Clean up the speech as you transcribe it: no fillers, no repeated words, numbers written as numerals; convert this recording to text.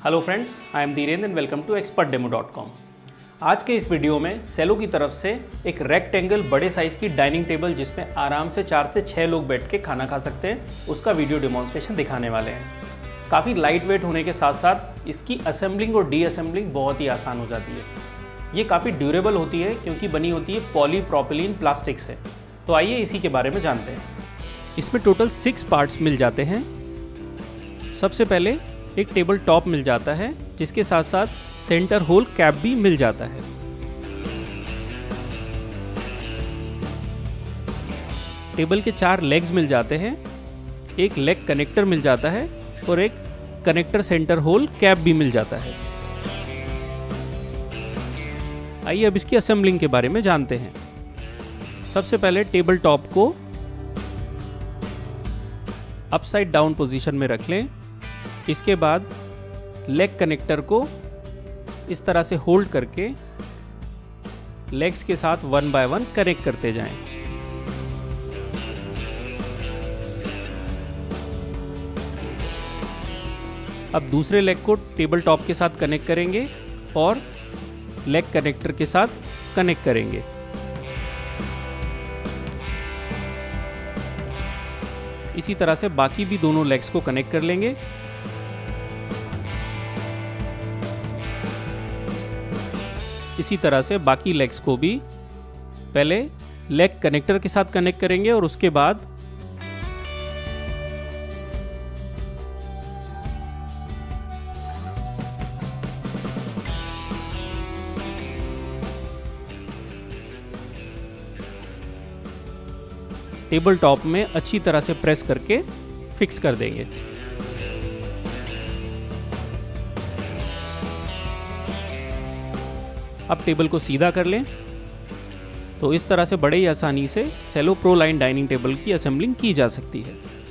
Hello friends, I am Dhirendra and welcome to expertdemo.com। आज के इस वीडियो में सेलो की तरफ से एक रेक्टेंगल बड़े साइज़ की डाइनिंग टेबल जिसमें आराम से 4 से 6 लोग बैठ के खाना खा सकते हैं, उसका वीडियो डेमोन्स्ट्रेशन दिखाने वाले हैं। काफ़ी लाइट वेट होने के साथ साथ इसकी असेंबलिंग और डीअसेंबलिंग बहुत ही आसान हो जाती है। ये काफ़ी ड्यूरेबल होती है क्योंकि बनी होती है पॉलीप्रोपिलीन प्लास्टिक से। तो आइए इसी के बारे में जानते हैं। इसमें टोटल 6 पार्ट्स मिल जाते हैं। सबसे पहले एक टेबल टॉप मिल जाता है जिसके साथ साथ सेंटर होल कैप भी मिल जाता है। टेबल के 4 लेग्स मिल जाते हैं, एक लेग कनेक्टर मिल जाता है और एक कनेक्टर सेंटर होल कैप भी मिल जाता है। आइए अब इसकी असेंबलिंग के बारे में जानते हैं। सबसे पहले टेबल टॉप को अपसाइड डाउन पोजीशन में रख लें। इसके बाद लेग कनेक्टर को इस तरह से होल्ड करके लेग्स के साथ 1 बाय 1 कनेक्ट करते जाएं। अब दूसरे लेग को टेबल टॉप के साथ कनेक्ट करेंगे और लेग कनेक्टर के साथ कनेक्ट करेंगे। इसी तरह से बाकी भी दोनों लेग्स को कनेक्ट कर लेंगे। इसी तरह से बाकी लेग्स को भी पहले लेग कनेक्टर के साथ कनेक्ट करेंगे और उसके बाद टेबल टॉप में अच्छी तरह से प्रेस करके फिक्स कर देंगे। अब टेबल को सीधा कर लें। तो इस तरह से बड़े ही आसानी से Cello pro line dining table की असेंबलिंग की जा सकती है।